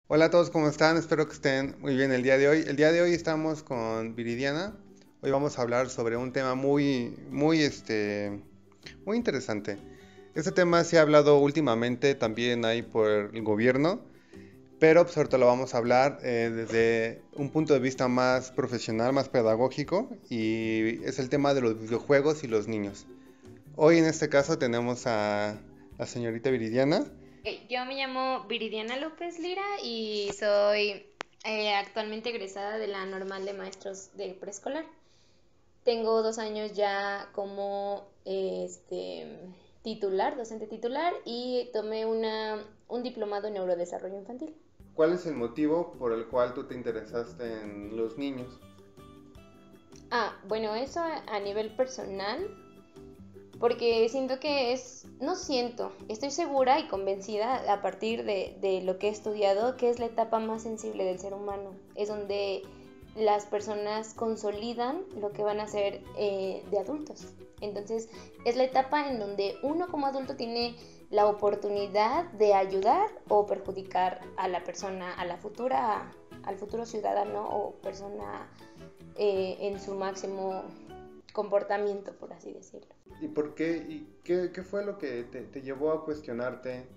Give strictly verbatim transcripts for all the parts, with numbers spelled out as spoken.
Hola a todos, ¿cómo están? Espero que estén muy bien el día de hoy. El día de hoy estamos con Viridiana. Hoy vamos a hablar sobre un tema muy, muy, este, muy interesante. Este tema se ha hablado últimamente también ahí por el gobierno, pero pues ahorita lo vamos a hablar eh, desde un punto de vista más profesional, más pedagógico, y es el tema de los videojuegos y los niños. Hoy en este caso tenemos a la señorita Viridiana. Ok, yo me llamo Viridiana López Lira y soy eh, actualmente egresada de la Normal de Maestros de Preescolar. Tengo dos años ya como eh, este, titular, docente titular, y tomé una, un diplomado en neurodesarrollo infantil. ¿Cuál es el motivo por el cual tú te interesaste en los niños? Ah, bueno, eso a, a nivel personal, porque siento que es, no siento, estoy segura y convencida a partir de, de lo que he estudiado, que es la etapa más sensible del ser humano. Es donde las personas consolidan lo que van a ser eh, de adultos. Entonces, es la etapa en donde uno como adulto tiene la oportunidad de ayudar o perjudicar a la persona, a la futura, al futuro ciudadano o persona eh, en su máximo comportamiento, por así decirlo. ¿Y por qué? ¿Y qué, qué fue lo que te, te llevó a cuestionarte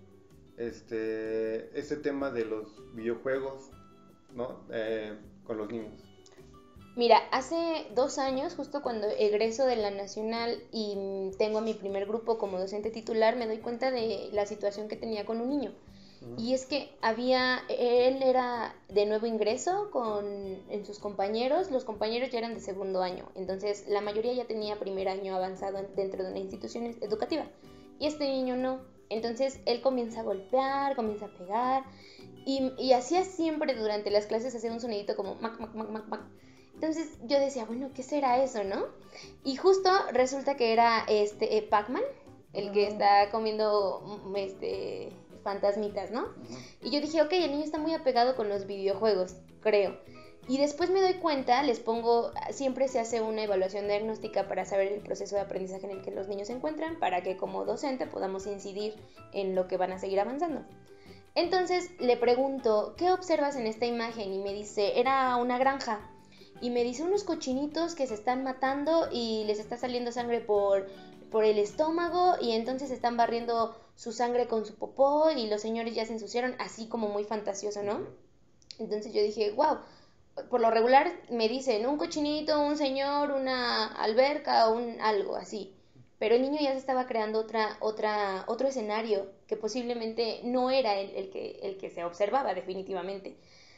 este, ese tema de los videojuegos, ¿no? Eh, con los niños. Mira, hace dos años, justo cuando egreso de la Nacional y tengo mi primer grupo como docente titular, me doy cuenta de la situación que tenía con un niño. Ujú. Y es que había, él era de nuevo ingreso con, en sus compañeros, los compañeros ya eran de segundo año, entonces la mayoría ya tenía primer año avanzado dentro de una institución educativa. Y este niño no. Entonces él comienza a golpear, comienza a pegar, y, y hacía siempre durante las clases, hacía un sonidito como mac, mac, mac, mac, mac. Entonces yo decía, bueno, ¿qué será eso, no? Y justo resulta que era este eh, Pac-Man, el que Ah, está comiendo mm, este fantasmitas, ¿no? ujú. Y yo dije, ok, el niño está muy apegado con los videojuegos, creo. Y después me doy cuenta, les pongo, siempre se hace una evaluación diagnóstica para saber el proceso de aprendizaje en el que los niños se encuentran, para que como docente podamos incidir en lo que van a seguir avanzando. Entonces le pregunto, ¿qué observas en esta imagen? Y me dice, era una granja. Y me dice unos cochinitos que se están matando y les está saliendo sangre por, por el estómago y entonces están barriendo su sangre con su popó y los señores ya se ensuciaron, así como muy fantasioso, ¿no? Ujú. Entonces yo dije, wow, por lo regular me dicen un cochinito, un señor, una alberca, un algo así. Pero el niño ya se estaba creando otra, otra, otro escenario que posiblemente no era el, el que, el que se observaba definitivamente.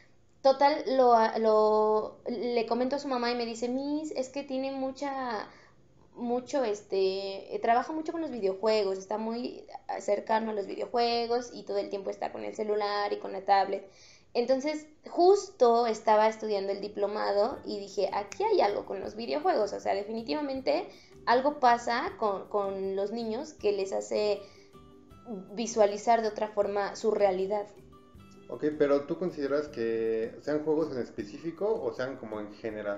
Total, lo, lo, le comento a su mamá y me dice, Miss, es que tiene mucha, mucho, este, trabaja mucho con los videojuegos, está muy cercano a los videojuegos y todo el tiempo está con el celular y con la tablet. Entonces, justo estaba estudiando el diplomado y dije, aquí hay algo con los videojuegos, o sea, definitivamente algo pasa con, con los niños que les hace visualizar de otra forma su realidad. Ok, pero ¿tú consideras que sean juegos en específico o sean como en general?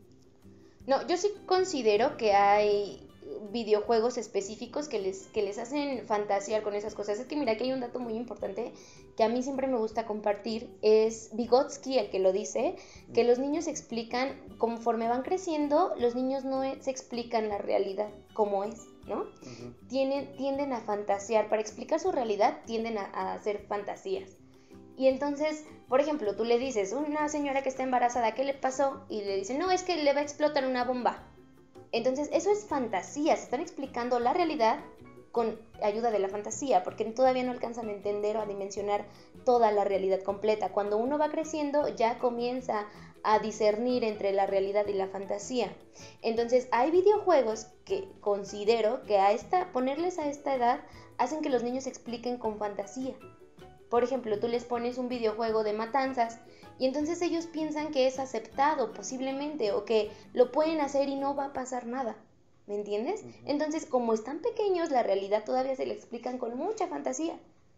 No, yo sí considero que hay videojuegos específicos que les, que les hacen fantasear con esas cosas. Es que mira, aquí hay un dato muy importante que a mí siempre me gusta compartir. Es Vygotsky el que lo dice, que los niños explican, conforme van creciendo, los niños no e- se explican la realidad como es, ¿no? Ujú. Tienen, tienden a fantasear. Para explicar su realidad, tienden a, a hacer fantasías. Y entonces, por ejemplo, tú le dices, una señora que está embarazada, ¿qué le pasó? Y le dicen, no, es que le va a explotar una bomba. Entonces, eso es fantasía, se están explicando la realidad con ayuda de la fantasía, porque todavía no alcanzan a entender o a dimensionar toda la realidad completa. Cuando uno va creciendo, ya comienza a discernir entre la realidad y la fantasía. Entonces, hay videojuegos que considero que a esta, ponerles a esta edad hacen que los niños expliquen con fantasía. Por ejemplo, tú les pones un videojuego de matanzas y entonces ellos piensan que es aceptado posiblemente o que lo pueden hacer y no va a pasar nada. ¿Me entiendes? Ujú. Entonces, como están pequeños, la realidad todavía se le explican con mucha fantasía.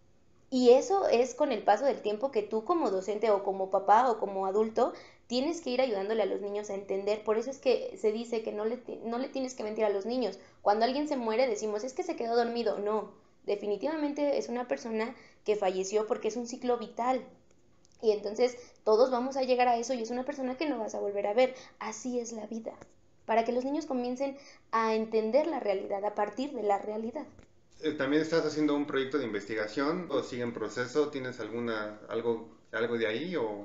Y eso es con el paso del tiempo que tú como docente o como papá o como adulto tienes que ir ayudándole a los niños a entender. Por eso es que se dice que no le, no le tienes que mentir a los niños. Cuando alguien se muere decimos, es que se quedó dormido. No, definitivamente es una persona que falleció porque es un ciclo vital. Y entonces todos vamos a llegar a eso y es una persona que no vas a volver a ver. Así es la vida. Para que los niños comiencen a entender la realidad a partir de la realidad. ¿También estás haciendo un proyecto de investigación o sigue en proceso? ¿Tienes alguna algo algo de ahí o,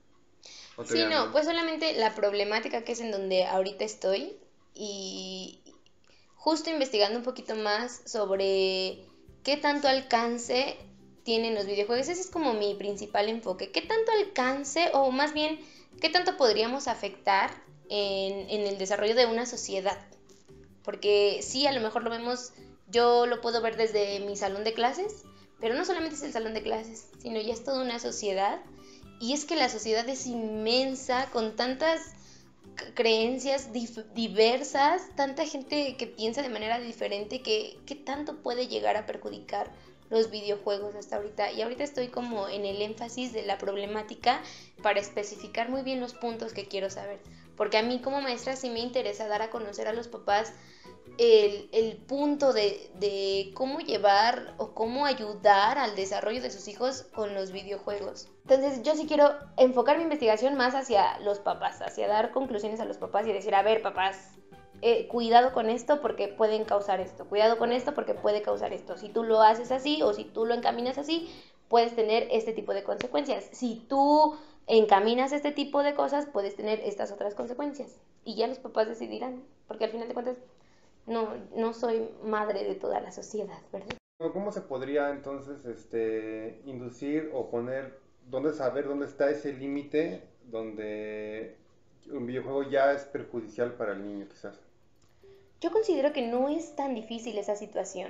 o Sí, no, no? pues solamente la problemática que es en donde ahorita estoy y justo investigando un poquito más sobre qué tanto alcance tienen los videojuegos. Ese es como mi principal enfoque. ¿Qué tanto alcance o más bien qué tanto podríamos afectar en, en el desarrollo de una sociedad? Porque sí, a lo mejor lo vemos, yo lo puedo ver desde mi salón de clases, pero no solamente es el salón de clases, sino ya es toda una sociedad. Y es que la sociedad es inmensa, con tantas creencias dif- diversas, tanta gente que piensa de manera diferente, que, que tanto puede llegar a perjudicar los videojuegos hasta ahorita. Y ahorita estoy como en el énfasis de la problemática para especificar muy bien los puntos que quiero saber. Porque a mí como maestra sí me interesa dar a conocer a los papás el, el punto de, de cómo llevar o cómo ayudar al desarrollo de sus hijos con los videojuegos. Entonces yo sí quiero enfocar mi investigación más hacia los papás, hacia dar conclusiones a los papás y decir, a ver papás, eh, cuidado con esto porque pueden causar esto, cuidado con esto porque puede causar esto. Si tú lo haces así o si tú lo encaminas así, puedes tener este tipo de consecuencias. Si tú encaminas este tipo de cosas, puedes tener estas otras consecuencias. Y ya los papás decidirán, porque al final de cuentas no, no soy madre de toda la sociedad, ¿verdad? ¿Cómo se podría entonces este, inducir o poner, dónde saber dónde está ese límite donde un videojuego ya es perjudicial para el niño, quizás? Yo considero que no es tan difícil esa situación.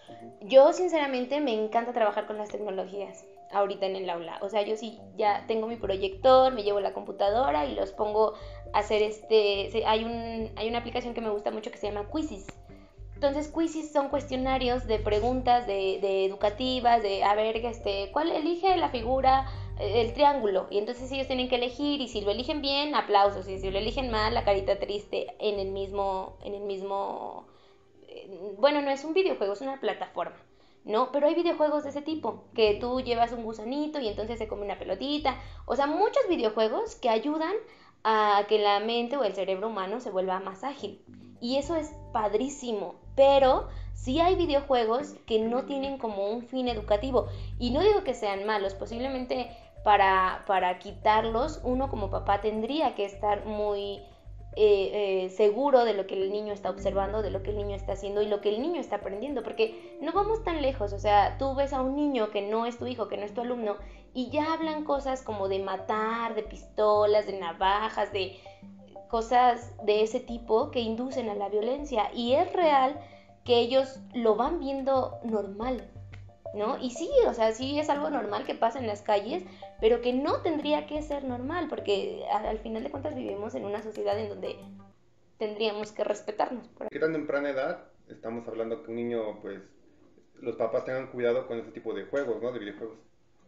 Yo sinceramente me encanta trabajar con las tecnologías ahorita en el aula. O sea, yo sí ya tengo mi proyector, me llevo la computadora y los pongo a hacer este... Hay, un, hay una aplicación que me gusta mucho que se llama Quizzes. Entonces, quizzes son cuestionarios de preguntas de, de educativas, de a ver, este, ¿cuál elige la figura, el triángulo? Y entonces ellos tienen que elegir y si lo eligen bien, aplausos, y si lo eligen mal, la carita triste en el mismo, en el mismo, eh, bueno, no es un videojuego, es una plataforma, ¿no? Pero hay videojuegos de ese tipo, que tú llevas un gusanito y entonces se come una pelotita, o sea, muchos videojuegos que ayudan a que la mente o el cerebro humano se vuelva más ágil. Y eso es padrísimo, pero sí hay videojuegos que no tienen como un fin educativo. Y no digo que sean malos, posiblemente para, para quitarlos uno como papá tendría que estar muy eh, eh, seguro de lo que el niño está observando, de lo que el niño está haciendo y lo que el niño está aprendiendo, porque no vamos tan lejos. O sea, tú ves a un niño que no es tu hijo, que no es tu alumno, y ya hablan cosas como de matar, de pistolas, de navajas, de cosas de ese tipo que inducen a la violencia, y es real que ellos lo van viendo normal, ¿no? Y sí, o sea, sí es algo normal que pasa en las calles, pero que no tendría que ser normal, porque al final de cuentas vivimos en una sociedad en donde tendríamos que respetarnos. ¿Qué tan temprana edad estamos hablando que un niño, pues, los papás tengan cuidado con ese tipo de juegos, ¿no? De videojuegos.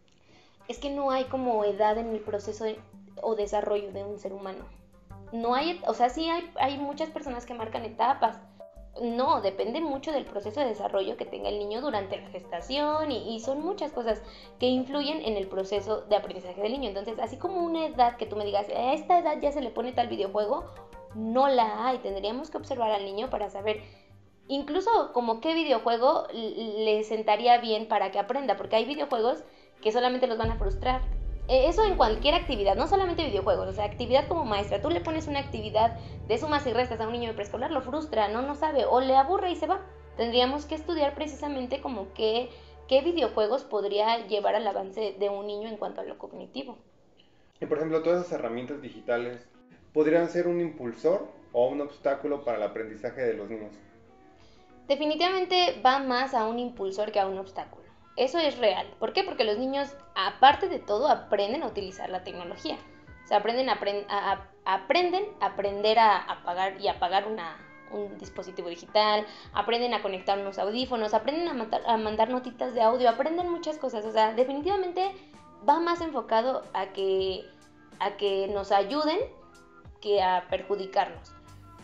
Es que no hay como edad en el proceso de, o desarrollo de un ser humano. No hay, o sea, sí hay, hay muchas personas que marcan etapas. No, depende mucho del proceso de desarrollo que tenga el niño durante la gestación y, y son muchas cosas que influyen en el proceso de aprendizaje del niño. Entonces, así como una edad que tú me digas, a esta edad ya se le pone tal videojuego, no la hay. Tendríamos que observar al niño para saber incluso como qué videojuego le sentaría bien para que aprenda, porque hay videojuegos que solamente los van a frustrar. Eso en cualquier actividad, no solamente videojuegos, o sea, actividad como maestra. Tú le pones una actividad de sumas y restas a un niño de preescolar, lo frustra, no, no sabe, o le aburre y se va. Tendríamos que estudiar precisamente como qué, qué videojuegos podría llevar al avance de un niño en cuanto a lo cognitivo. Y por ejemplo, todas esas herramientas digitales podrían ser un impulsor o un obstáculo para el aprendizaje de los niños. Definitivamente va más a un impulsor que a un obstáculo. Eso es real. ¿Por qué? Porque los niños, aparte de todo, aprenden a utilizar la tecnología. O sea, aprenden a, a, a aprenden a aprender a apagar y apagar una, un dispositivo digital, aprenden a conectar unos audífonos, aprenden a, matar, a mandar notitas de audio, aprenden muchas cosas. O sea, definitivamente va más enfocado a que, a que nos ayuden que a perjudicarnos.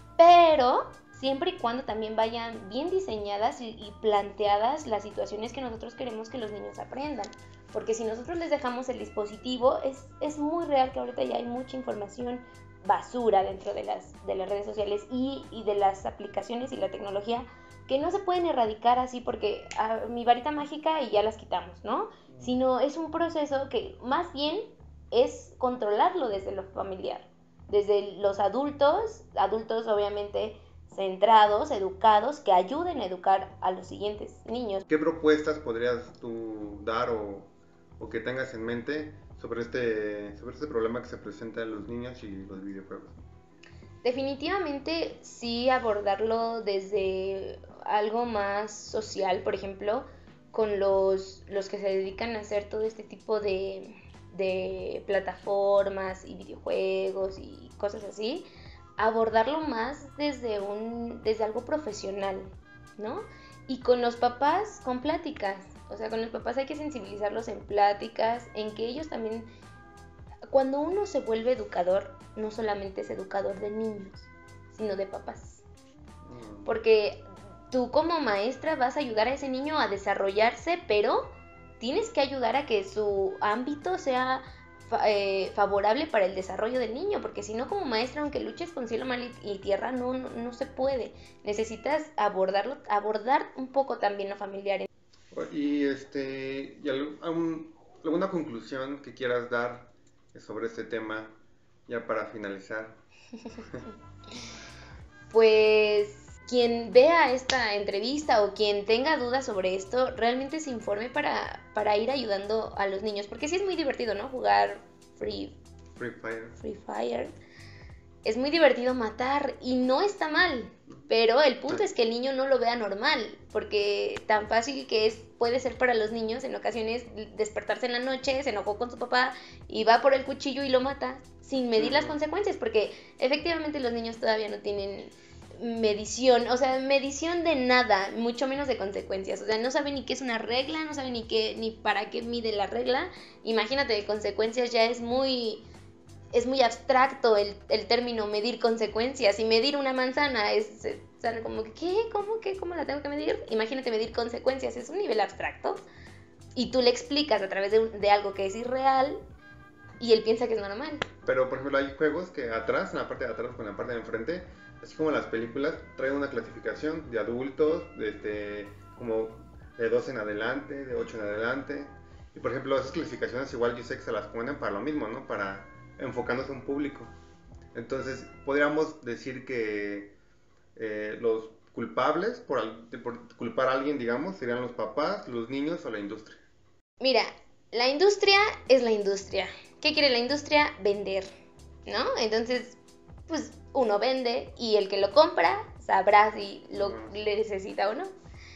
Pero siempre y cuando también vayan bien diseñadas y, y planteadas las situaciones que nosotros queremos que los niños aprendan. Porque si nosotros les dejamos el dispositivo, es, es muy real que ahorita ya hay mucha información basura dentro de las, de las redes sociales y, y de las aplicaciones y la tecnología que no se pueden erradicar así porque a mi varita mágica y ya las quitamos, ¿no? Sino es un proceso que más bien es controlarlo desde lo familiar, desde los adultos, adultos obviamente centrados, educados, que ayuden a educar a los siguientes niños. ¿Qué propuestas podrías tú dar o, o que tengas en mente sobre este, sobre este problema que se presenta en los niños y los videojuegos? Definitivamente sí abordarlo desde algo más social, por ejemplo, con los, los que se dedican a hacer todo este tipo de, de plataformas y videojuegos y cosas así, abordarlo más desde, un, desde algo profesional, ¿no? Y con los papás, con pláticas, o sea, con los papás hay que sensibilizarlos en pláticas, en que ellos también, cuando uno se vuelve educador, no solamente es educador de niños, sino de papás. Porque tú como maestra vas a ayudar a ese niño a desarrollarse, pero tienes que ayudar a que su ámbito sea fa- eh, favorable para el desarrollo del niño, porque si no como maestra, aunque luches con cielo, mar y, y tierra, no, no, no se puede. Necesitas abordarlo, abordar un poco también lo familiar. Y este, y al- algún- alguna conclusión que quieras dar sobre este tema, ya para finalizar. Pues quien vea esta entrevista o quien tenga dudas sobre esto, realmente se informe para, para ir ayudando a los niños, porque sí es muy divertido, ¿no? Jugar Free, Free Fire. Free Fire. Es muy divertido matar y no está mal, pero el punto es que el niño no lo vea normal, porque tan fácil que es puede ser para los niños en ocasiones despertarse en la noche, se enojó con su papá y va por el cuchillo y lo mata sin medir las consecuencias, porque efectivamente los niños todavía no tienen medición, o sea, medición de nada, mucho menos de consecuencias, o sea, no saben ni qué es una regla, no saben ni qué, ni para qué mide la regla, imagínate de consecuencias ya es muy... es muy abstracto el, el término medir consecuencias, y medir una manzana es, es o sea, como que, ¿qué? ¿Cómo? ¿Qué? ¿Cómo la tengo que medir? Imagínate medir consecuencias, es un nivel abstracto, y tú le explicas a través de, un, de algo que es irreal, y él piensa que es normal. Pero, por ejemplo, hay juegos que atrás, en la parte de atrás con la parte de enfrente, así como las películas, traen una clasificación de adultos, de este, como de doce en adelante, de ocho en adelante. Y, por ejemplo, esas clasificaciones igual yo sé que se las ponen para lo mismo, ¿no? Para enfocándose a un público. Entonces, podríamos decir que eh, los culpables por, al- por culpar a alguien, digamos, serían los papás, los niños o la industria. Mira, la industria es la industria. ¿Qué quiere la industria? Vender, ¿no? Entonces, pues uno vende y el que lo compra sabrá si lo le necesita o no.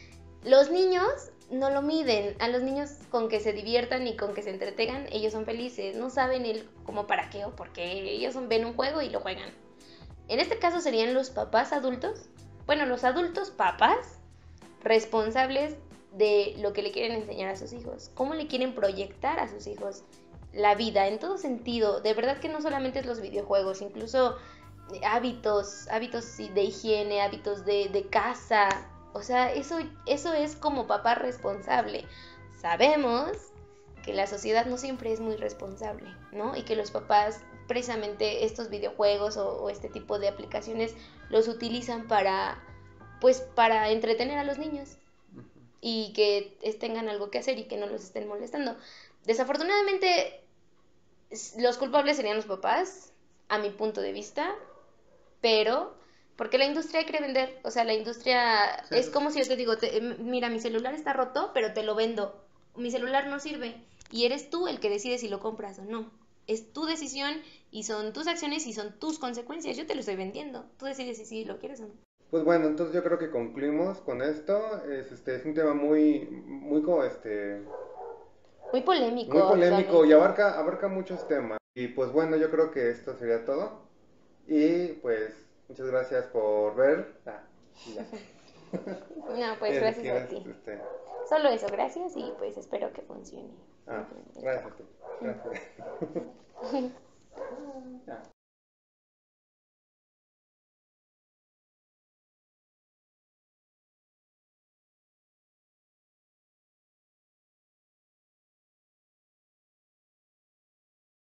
Los niños no lo miden. A los niños con que se diviertan y con que se entretengan, ellos son felices. No saben el cómo, para qué o por qué. Ellos son- ven un juego y lo juegan. En este caso serían los papás adultos. Bueno, los adultos papás responsables de lo que le quieren enseñar a sus hijos, cómo le quieren proyectar a sus hijos la vida en todo sentido. De verdad que no solamente es los videojuegos, incluso hábitos, hábitos de higiene, hábitos de, de casa. O sea, eso, eso es como papá responsable. Sabemos que la sociedad no siempre es muy responsable, ¿no? Y que los papás, precisamente estos videojuegos o, o este tipo de aplicaciones, los utilizan para, pues, para entretener a los niños y que tengan algo que hacer y que no los estén molestando. Desafortunadamente, los culpables serían los papás, a mi punto de vista, pero porque la industria quiere vender, o sea, la industria Sí, es como si yo te digo, te, mira, mi celular está roto, pero te lo vendo, mi celular no sirve, y eres tú el que decide si lo compras o no. Es tu decisión y son tus acciones y son tus consecuencias. Yo te lo estoy vendiendo, tú decides si, si lo quieres o no. pues bueno, entonces yo creo que concluimos con esto. Es, este, es un tema muy, muy como este, Muy polémico muy polémico y actualmente. abarca, abarca muchos temas. Y pues bueno, yo creo que esto sería todo. Y pues muchas gracias por ver. Ah, y ya. No, pues Y si gracias a quieres, ti. este, Solo eso, gracias y pues espero que funcione. ah, gracias a ti. Gracias. Ya.